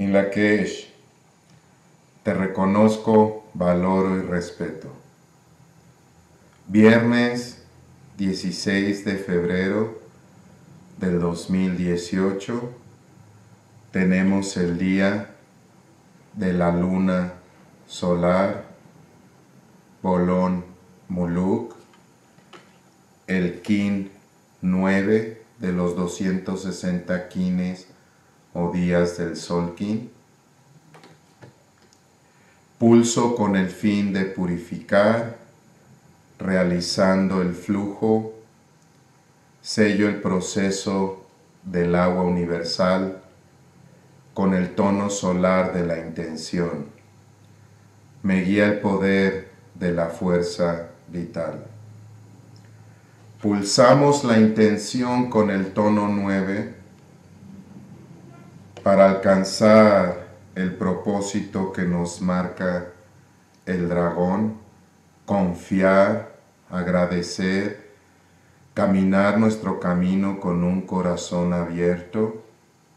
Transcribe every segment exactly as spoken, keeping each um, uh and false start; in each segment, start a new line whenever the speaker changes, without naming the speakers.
Inlakesh, te reconozco, valoro y respeto. Viernes dieciséis de febrero del dos mil dieciocho tenemos el día de la luna solar Bolón Muluk, el kin nueve de los doscientos sesenta kines o días del sol kin. Pulso con el fin de purificar, realizando el flujo, sello el proceso del agua universal con el tono solar de la intención. Me guía el poder de la fuerza vital. Pulsamos la intención con el tono nueve para alcanzar el propósito que nos marca el dragón, confiar, agradecer, caminar nuestro camino con un corazón abierto,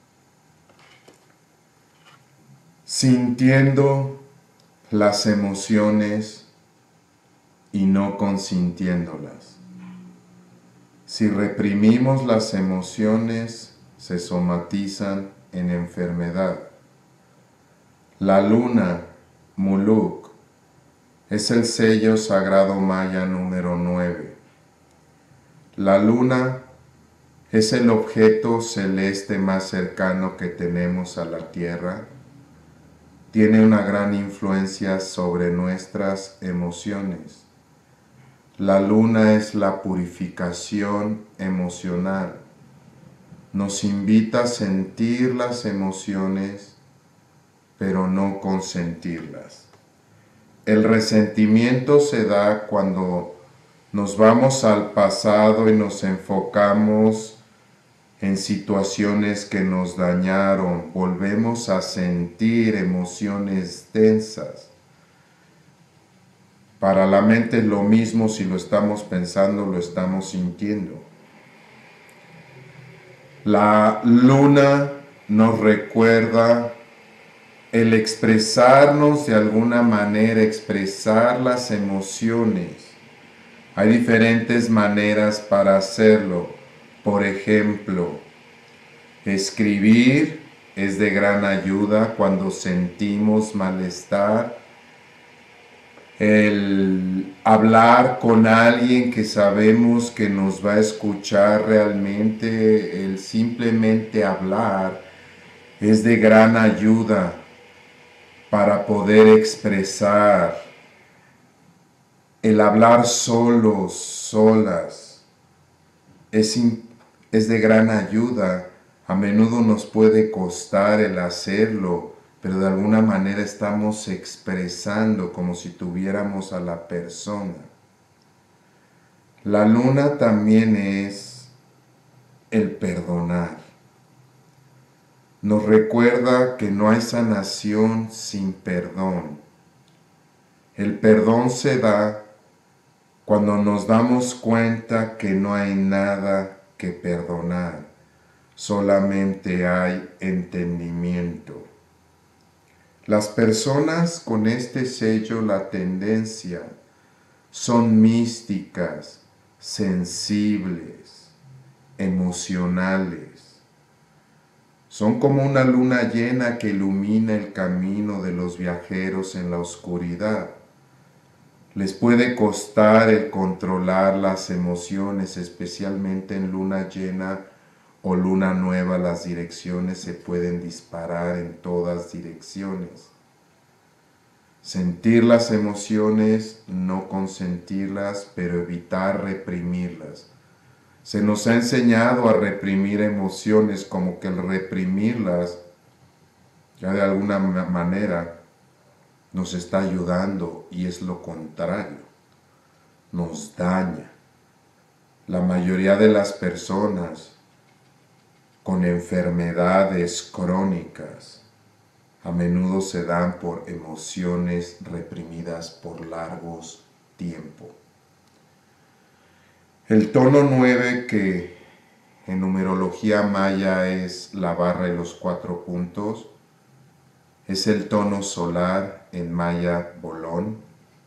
sintiendo las emociones y no consintiéndolas. Si reprimimos las emociones, se somatizan en enfermedad. La luna, Muluk, es el sello sagrado maya número nueve. La luna es el objeto celeste más cercano que tenemos a la Tierra. Tiene una gran influencia sobre nuestras emociones. La luna es la purificación emocional. Nos invita a sentir las emociones, pero no consentirlas. El resentimiento se da cuando nos vamos al pasado y nos enfocamos en situaciones que nos dañaron. Volvemos a sentir emociones densas. Para la mente es lo mismo, si lo estamos pensando, lo estamos sintiendo. La luna nos recuerda el expresarnos de alguna manera, expresar las emociones. Hay diferentes maneras para hacerlo. Por ejemplo, escribir es de gran ayuda cuando sentimos malestar. El hablar con alguien que sabemos que nos va a escuchar realmente, el simplemente hablar es de gran ayuda para poder expresar. El hablar solos, solas, es, es de gran ayuda. A menudo nos puede costar el hacerlo, pero de alguna manera estamos expresando como si tuviéramos a la persona. La luna también es el perdonar. Nos recuerda que no hay sanación sin perdón. El perdón se da cuando nos damos cuenta que no hay nada que perdonar, solamente hay entendimiento. Las personas con este sello, la tendencia, son místicas, sensibles, emocionales. Son como una luna llena que ilumina el camino de los viajeros en la oscuridad. Les puede costar el controlar las emociones, especialmente en luna llena o luna nueva. Las direcciones se pueden disparar en todas direcciones. Sentir las emociones, no consentirlas, pero evitar reprimirlas. Se nos ha enseñado a reprimir emociones, como que el reprimirlas, ya de alguna manera, nos está ayudando, y es lo contrario, nos daña. La mayoría de las personas con enfermedades crónicas a menudo se dan por emociones reprimidas por largos tiempos. El tono nueve, que en numerología maya es la barra y los cuatro puntos, Es el tono solar en maya bolón.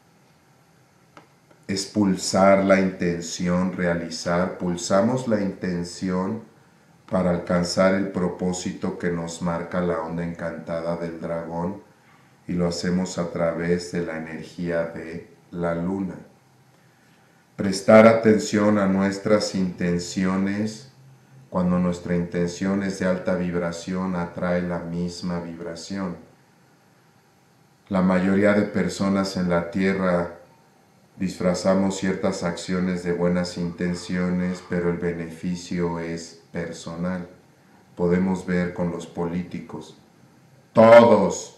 Es pulsar la intención, realizar. Pulsamos la intención para alcanzar el propósito que nos marca la onda encantada del dragón, y lo hacemos a través de la energía de la luna. Prestar atención a nuestras intenciones. Cuando nuestra intención es de alta vibración, atrae la misma vibración. La mayoría de personas en la Tierra disfrazamos ciertas acciones de buenas intenciones, pero el beneficio es personal. Podemos ver con los políticos. Todos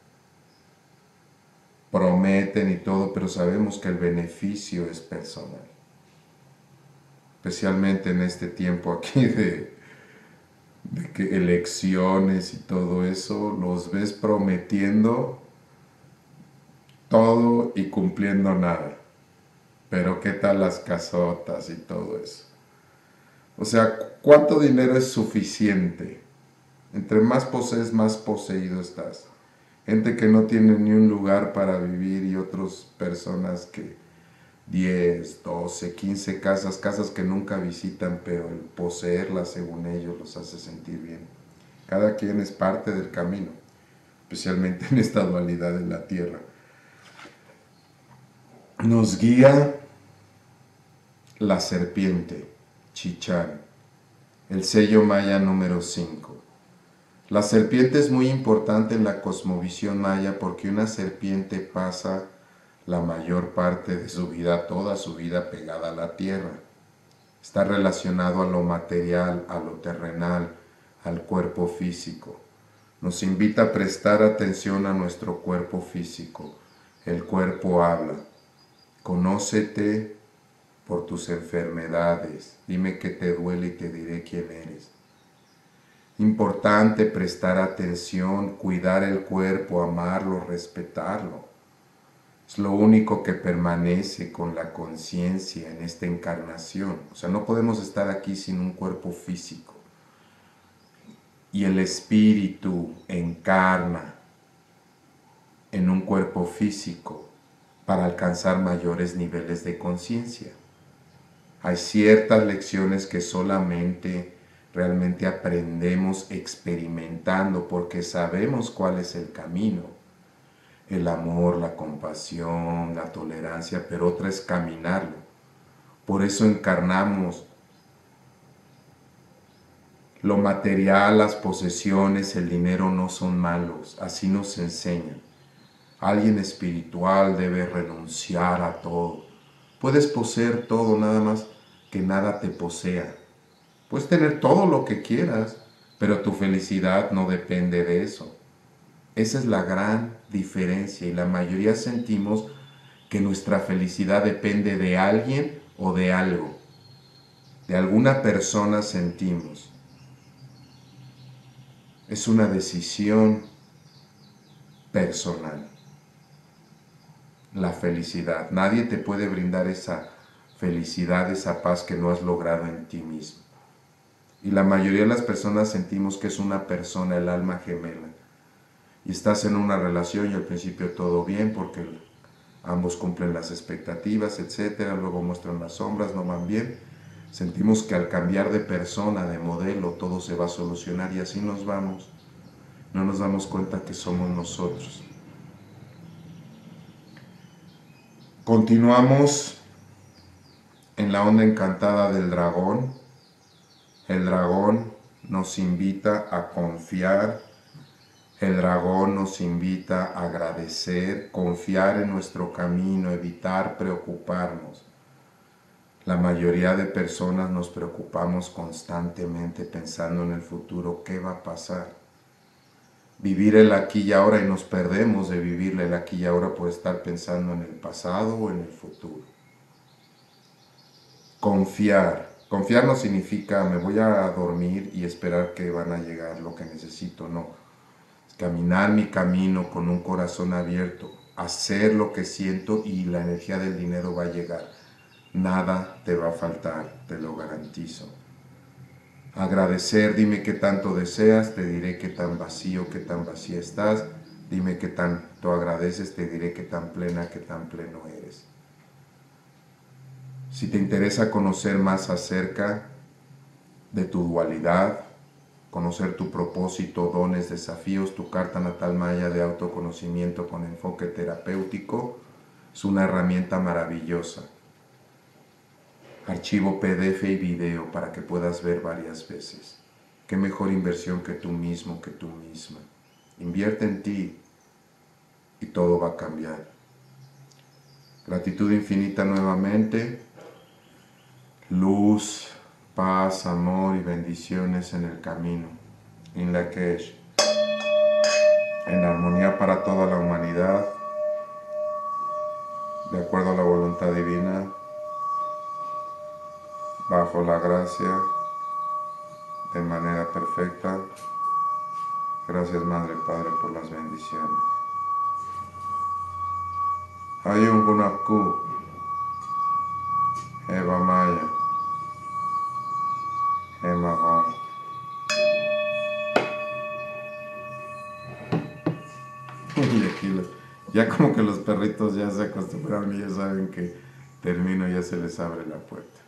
prometen y todo, pero sabemos que el beneficio es personal. Especialmente en este tiempo aquí de, de que elecciones y todo eso, los ves prometiendo todo y cumpliendo nada. Pero ¿qué tal las casotas y todo eso? O sea, ¿cuánto dinero es suficiente? Entre más posees, más poseído estás. Gente que no tiene ni un lugar para vivir y otras personas que diez, doce, quince casas, casas que nunca visitan, pero el poseerlas según ellos los hace sentir bien. Cada quien es parte del camino, especialmente en esta dualidad de la tierra. Nos guía la serpiente, Chichán, el sello maya número cinco. La serpiente es muy importante en la cosmovisión maya porque una serpiente pasa la mayor parte de su vida, toda su vida pegada a la tierra. Está relacionado a lo material, a lo terrenal, al cuerpo físico. Nos invita a prestar atención a nuestro cuerpo físico. El cuerpo habla. Conócete por tus enfermedades. Dime qué te duele y te diré quién eres. Importante prestar atención, cuidar el cuerpo, amarlo, respetarlo. Es lo único que permanece con la conciencia en esta encarnación. O sea, no podemos estar aquí sin un cuerpo físico. Y el espíritu encarna en un cuerpo físico para alcanzar mayores niveles de conciencia. Hay ciertas lecciones que solamente realmente aprendemos experimentando porque sabemos cuál es el camino. El amor, la compasión, la tolerancia, pero otra es caminarlo. Por eso encarnamos. Lo material, las posesiones, el dinero no son malos, así nos enseñan. Alguien espiritual debe renunciar a todo. Puedes poseer todo, nada más que nada te posea. Puedes tener todo lo que quieras, pero tu felicidad no depende de eso. Esa es la gran diferencia y la mayoría sentimos que nuestra felicidad depende de alguien o de algo. De alguna persona sentimos. Es una decisión personal. La felicidad. Nadie te puede brindar esa felicidad, esa paz que no has logrado en ti mismo. Y la mayoría de las personas sentimos que es una persona, el alma gemela. Y estás en una relación y al principio todo bien porque ambos cumplen las expectativas, etcétera. Luego muestran las sombras, no van bien. Sentimos que al cambiar de persona, de modelo, todo se va a solucionar y así nos vamos. No nos damos cuenta que somos nosotros. Continuamos en la onda encantada del dragón. El dragón nos invita a confiar. El dragón nos invita a agradecer, confiar en nuestro camino, evitar preocuparnos. La mayoría de personas nos preocupamos constantemente pensando en el futuro, ¿qué va a pasar? Vivir el aquí y ahora y nos perdemos de vivir el aquí y ahora por estar pensando en el pasado o en el futuro. Confiar. Confiar no significa me voy a dormir y esperar que van a llegar lo que necesito, no. Caminar mi camino con un corazón abierto, hacer lo que siento y la energía del dinero va a llegar. Nada te va a faltar, te lo garantizo. Agradecer, dime qué tanto deseas, te diré qué tan vacío, qué tan vacía estás. Dime qué tanto agradeces, te diré qué tan plena, qué tan pleno eres. Si te interesa conocer más acerca de tu dualidad, conocer tu propósito, dones, desafíos, tu carta natal maya de autoconocimiento con enfoque terapéutico es una herramienta maravillosa. Archivo P D F y video para que puedas ver varias veces. Qué mejor inversión que tú mismo, que tú misma. Invierte en ti y todo va a cambiar. Gratitud infinita nuevamente. Luz, paz, amor y bendiciones en el camino. In Lakesh. En armonía para toda la humanidad. De acuerdo a la voluntad divina. Bajo la gracia. De manera perfecta. Gracias Madre Padre por las bendiciones. Ayun Gunaku. Eva Maya. Emma. Y aquí lo, ya como que los perritos ya se acostumbraron y ya saben que termino, ya se les abre la puerta.